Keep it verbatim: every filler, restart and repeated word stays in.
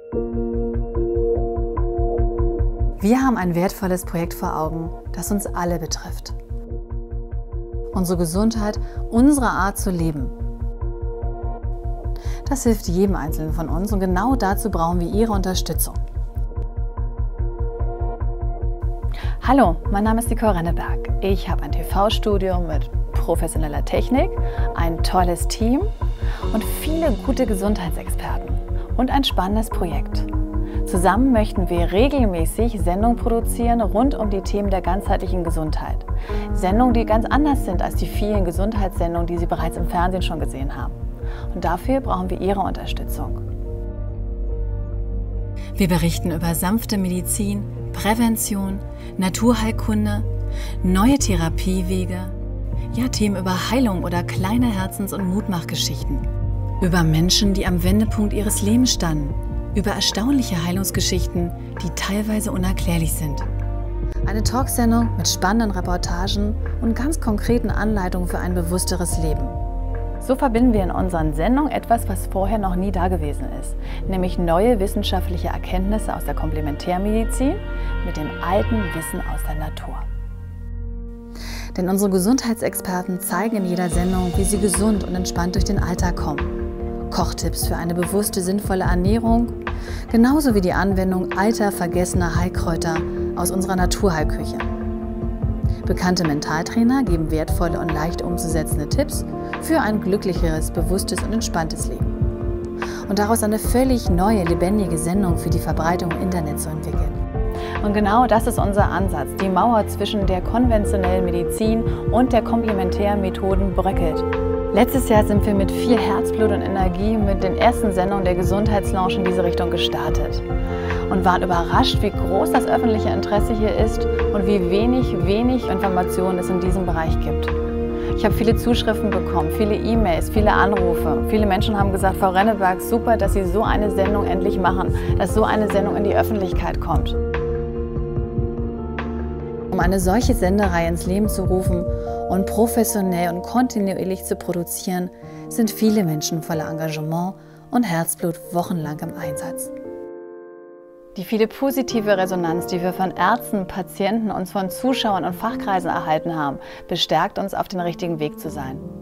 Wir haben ein wertvolles Projekt vor Augen, das uns alle betrifft. Unsere Gesundheit, unsere Art zu leben. Das hilft jedem Einzelnen von uns und genau dazu brauchen wir Ihre Unterstützung. Hallo, mein Name ist Nicole Renneberg. Ich habe ein T V-Studio mit professioneller Technik, ein tolles Team und viele gute Gesundheitsexperten und ein spannendes Projekt. Zusammen möchten wir regelmäßig Sendungen produzieren rund um die Themen der ganzheitlichen Gesundheit. Sendungen, die ganz anders sind als die vielen Gesundheitssendungen, die Sie bereits im Fernsehen schon gesehen haben. Und dafür brauchen wir Ihre Unterstützung. Wir berichten über sanfte Medizin, Prävention, Naturheilkunde, neue Therapiewege, ja Themen über Heilung oder kleine Herzens- und Mutmachgeschichten, über Menschen, die am Wendepunkt ihres Lebens standen, über erstaunliche Heilungsgeschichten, die teilweise unerklärlich sind. Eine Talksendung mit spannenden Reportagen und ganz konkreten Anleitungen für ein bewussteres Leben. So verbinden wir in unseren Sendungen etwas, was vorher noch nie da gewesen ist, nämlich neue wissenschaftliche Erkenntnisse aus der Komplementärmedizin mit dem alten Wissen aus der Natur. Denn unsere Gesundheitsexperten zeigen in jeder Sendung, wie sie gesund und entspannt durch den Alltag kommen. Kochtipps für eine bewusste, sinnvolle Ernährung, genauso wie die Anwendung alter, vergessener Heilkräuter aus unserer Naturheilküche. Bekannte Mentaltrainer geben wertvolle und leicht umzusetzende Tipps für ein glücklicheres, bewusstes und entspanntes Leben. Und daraus eine völlig neue, lebendige Sendung für die Verbreitung im Internet zu entwickeln. Und genau das ist unser Ansatz. Die Mauer zwischen der konventionellen Medizin und der komplementären Methoden bröckelt. Letztes Jahr sind wir mit viel Herzblut und Energie mit den ersten Sendungen der Gesundheitslaunch in diese Richtung gestartet und waren überrascht, wie groß das öffentliche Interesse hier ist und wie wenig, wenig Informationen es in diesem Bereich gibt. Ich habe viele Zuschriften bekommen, viele E-Mails, viele Anrufe. Viele Menschen haben gesagt, Frau Renneberg, super, dass Sie so eine Sendung endlich machen, dass so eine Sendung in die Öffentlichkeit kommt. Um eine solche Sendereihe ins Leben zu rufen und professionell und kontinuierlich zu produzieren, sind viele Menschen voller Engagement und Herzblut wochenlang im Einsatz. Die viele positive Resonanz, die wir von Ärzten, Patienten und von Zuschauern und Fachkreisen erhalten haben, bestärkt uns, auf dem richtigen Weg zu sein.